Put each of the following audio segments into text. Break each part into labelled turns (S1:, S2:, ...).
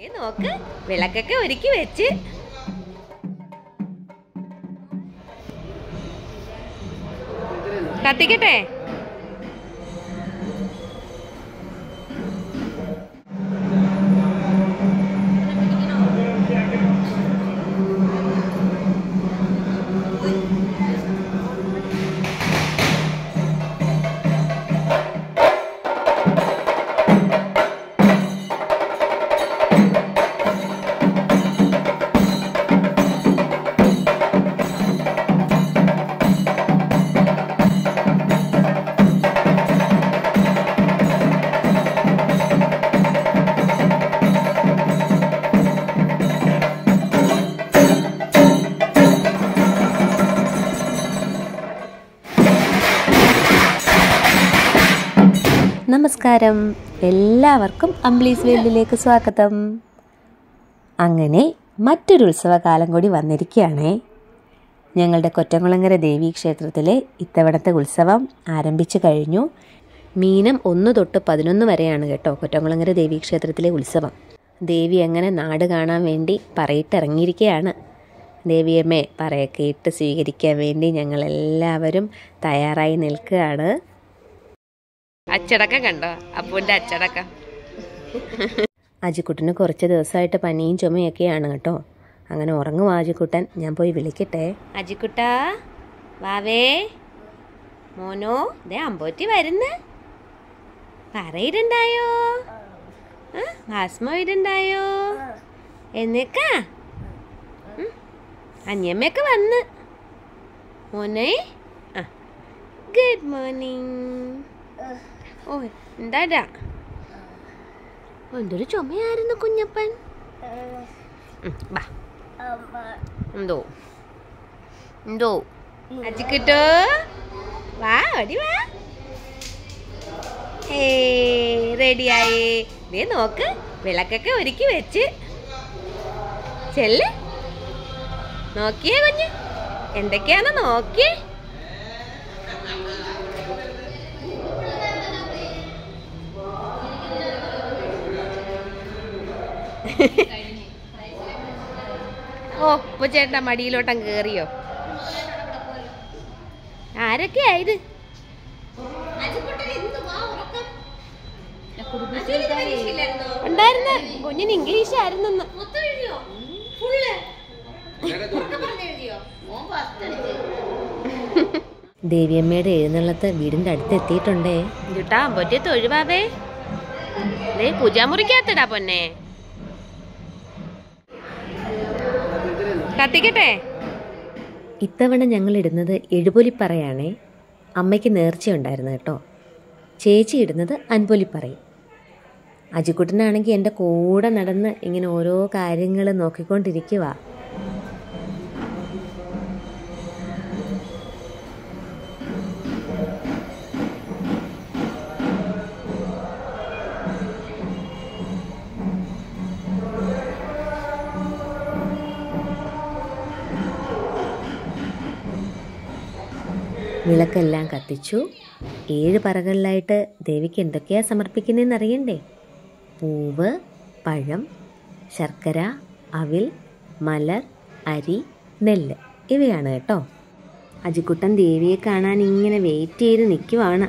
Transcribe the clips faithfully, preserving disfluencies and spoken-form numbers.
S1: നോക്ക് വിളക്കൊക്കെ ഒരുക്കി വെച്ച് കത്തിക്കട്ടെ.
S2: നമസ്കാരം, എല്ലാവർക്കും അംബിലീസ് വേൾഡിലേക്ക് സ്വാഗതം. അങ്ങനെ മറ്റൊരു ഉത്സവകാലം കൂടി വന്നിരിക്കുകയാണേ. ഞങ്ങളുടെ കൊറ്റംകുളങ്ങര ദേവീ ക്ഷേത്രത്തിലെ ഇത്തവണത്തെ ഉത്സവം ആരംഭിച്ചു കഴിഞ്ഞു. മീനം ഒന്ന് തൊട്ട് പതിനൊന്ന് വരെയാണ് കേട്ടോ കൊറ്റംകുളങ്ങര ദേവീ ക്ഷേത്രത്തിലെ ഉത്സവം. ദേവി അങ്ങനെ നാട് കാണാൻ വേണ്ടി പറയിട്ടിറങ്ങിയിരിക്കുകയാണ്. ദേവിയമ്മേ പറയൊക്കെ ഇട്ട് സ്വീകരിക്കാൻ വേണ്ടി ഞങ്ങളെല്ലാവരും തയ്യാറായി നിൽക്കുകയാണ്.
S1: അച്ചടക്കം കണ്ടോ, അപ്പൂൻ്റെ അച്ചടക്കം.
S2: അജിക്കുട്ടന് കുറച്ച് ദിവസമായിട്ട് പനിയും ചുമയൊക്കെയാണ് കേട്ടോ. അങ്ങനെ ഉറങ്ങും അജിക്കുട്ടൻ. ഞാൻ പോയി വിളിക്കട്ടെ.
S1: അജിക്കുട്ടാ വാവേ മോനോ, ദേ അമ്പോറ്റി വരുന്ന പറയിട്ടുണ്ടായോ, ഭാസ്മ ഇടുണ്ടായോ എന്നേക്കാ അനിയമ്മയൊക്കെ വന്ന് മോനെ. ആ ഗുഡ് മോർണിംഗ്. ഓ എന്താടാ, എന്തൊരു ചുമയായിരുന്നു കുഞ്ഞപ്പൻ. എന്തോ എന്തോ അജിക്കിട്ടോ വാ ഓടി വാ. ഏ റെഡിയായേ. ദേ നോക്ക് വിളക്കൊക്കെ ഒരുക്കി വെച്ച് ചെല്ല്. നോക്കിയേ കുഞ്ഞ്, എന്തൊക്കെയാന്ന് നോക്കിയേ. ഓ ഇപ്പൊ ചേട്ടാ മടിയിലോട്ടം കേറിയോ? ആരൊക്കെയായത്? ഉണ്ടായിരുന്ന കുഞ്ഞിന് ഇംഗ്ലീഷ് ആയിരുന്നു.
S2: ദേവിയമ്മയുടെ എഴുന്നള്ളത്ത് വീടിന്റെ അടുത്ത് എത്തിയിട്ടുണ്ടേ.
S1: ചുട്ടാ പൊറ്റത്ത് ഒഴിവാവേ. ദേ പൂജാമുറിക്കകത്തിടാ പൊന്നെ. കത്തിക്കട്ടെ.
S2: ഇത്തവണ ഞങ്ങൾ ഇടുന്നത് എഴുപൊലിപ്പറയാണേ. അമ്മയ്ക്ക് നേർച്ചയുണ്ടായിരുന്നു കേട്ടോ. ചേച്ചി ഇടുന്നത് അൻപൊലിപ്പറയും. അജിക്കുട്ടനാണെങ്കിൽ എൻ്റെ കൂടെ നടന്ന് ഇങ്ങനെ ഓരോ കാര്യങ്ങൾ നോക്കിക്കൊണ്ടിരിക്കുക. വിളക്കെല്ലാം കത്തിച്ചു. ഏഴ് പറകളിലായിട്ട് ദേവിക്ക് എന്തൊക്കെയാണ് സമർപ്പിക്കുന്നതെന്ന് അറിയണ്ടേ? പൂവ്, പഴം, ശർക്കര, അവിൽ, മലർ, അരി, നെല്ല് ഇവയാണ് കേട്ടോ. അജിക്കുട്ടൻ ദേവിയെ കാണാൻ ഇങ്ങനെ വെയിറ്റ് ചെയ്ത് നിൽക്കുവാണ്.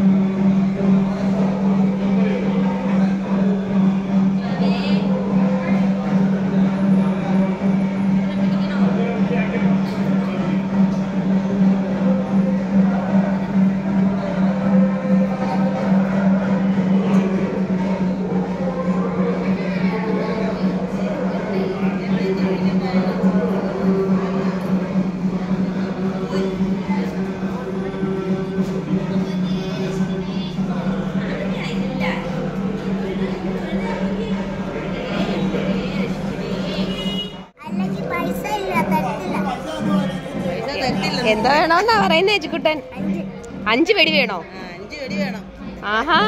S1: എന്താ വേണോന്നാ പറയുന്നേ അജിക്കുട്ടൻ? അഞ്ച് വെടി വേണോ? ആഹാ,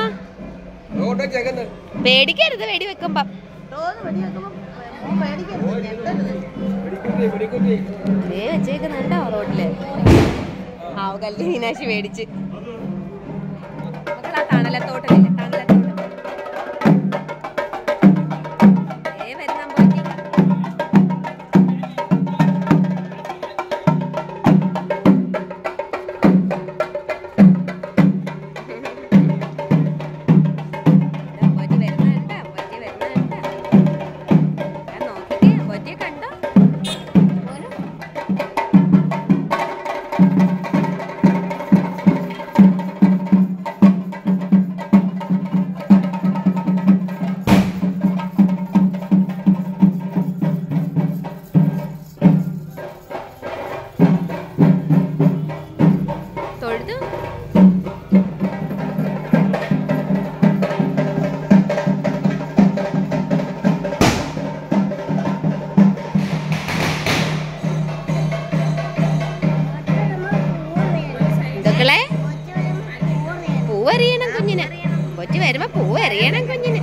S1: പേടിക്കരുത് വെടി വെക്കുമ്പം. വെച്ചേക്കുന്നുണ്ടോ റോഡില്? ആവ് കല്ല് മീനാശി മേടിച്ച് തണലത്തോട്ടല്ലേ, തണലത്തോട്ടം കുഞ്ഞിന്. കൊച്ചു വരുമ്പോ പൂ എറിയണം കുഞ്ഞിന്.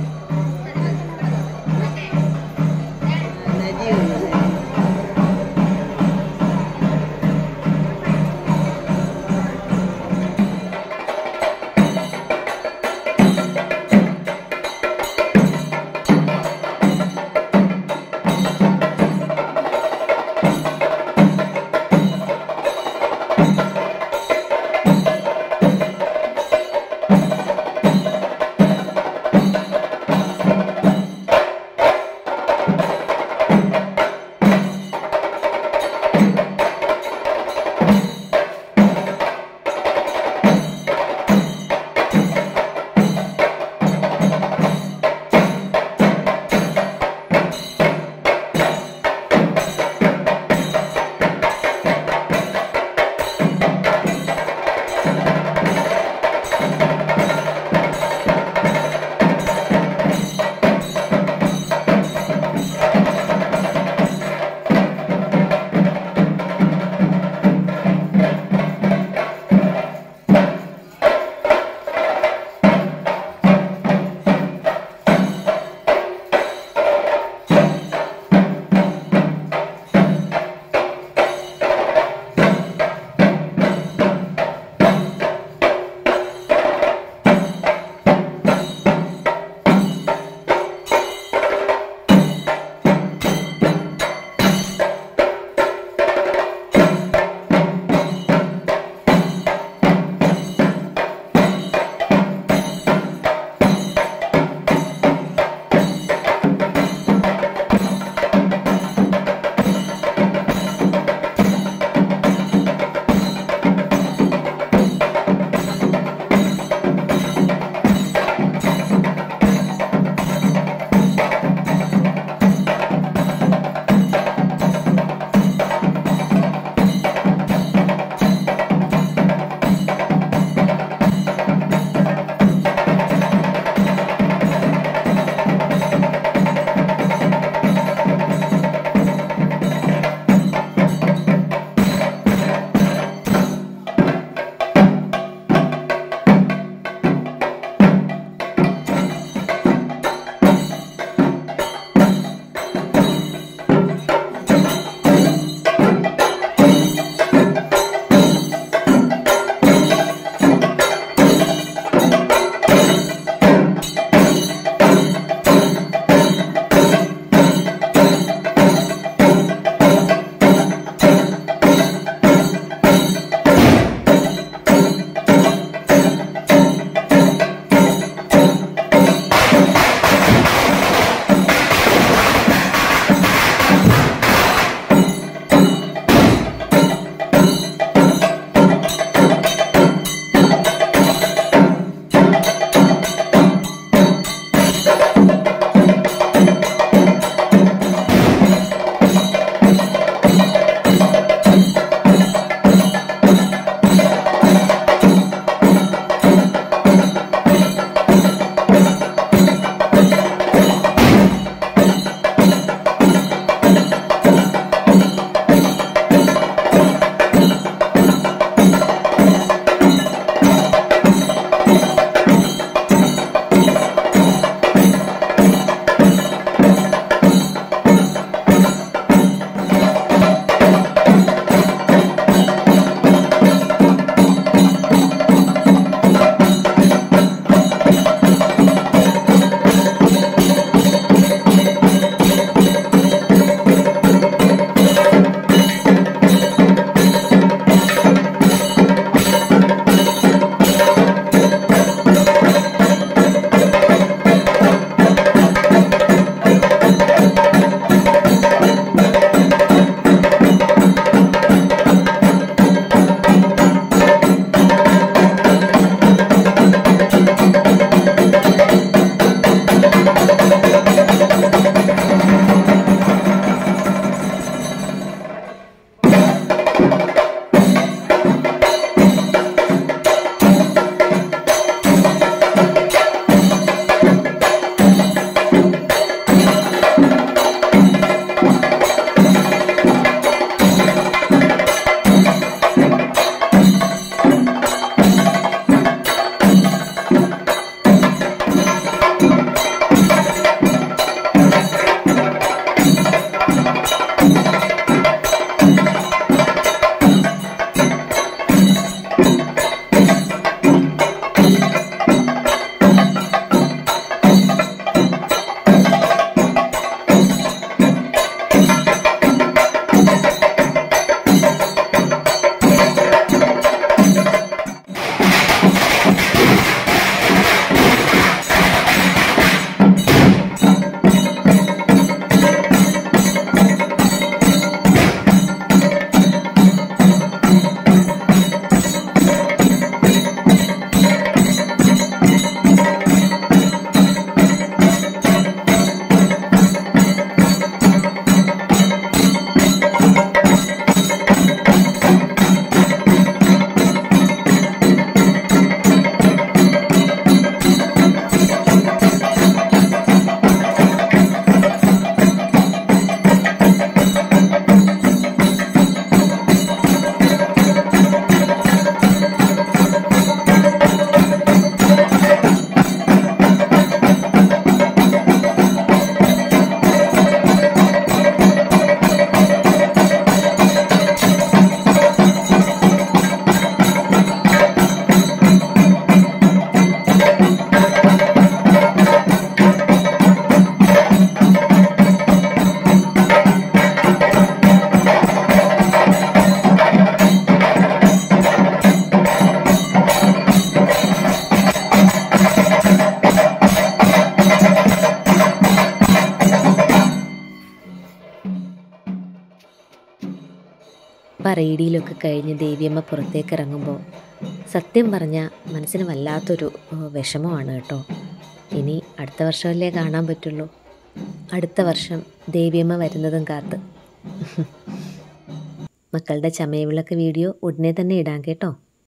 S2: പറയിടിയിലൊക്കെ കഴിഞ്ഞ് ദേവിയമ്മ പുറത്തേക്ക് ഇറങ്ങുമ്പോൾ സത്യം പറഞ്ഞാൽ മനസ്സിന് വല്ലാത്തൊരു വിഷമമാണ് കേട്ടോ. ഇനി അടുത്ത വർഷമല്ലേ കാണാൻ പറ്റുള്ളൂ. അടുത്ത വർഷം ദേവിയമ്മ വരുന്നതും കാത്ത്. മക്കളുടെ ചമയവിളക്ക് വീഡിയോ ഉടനെ തന്നെ ഇടാം കേട്ടോ.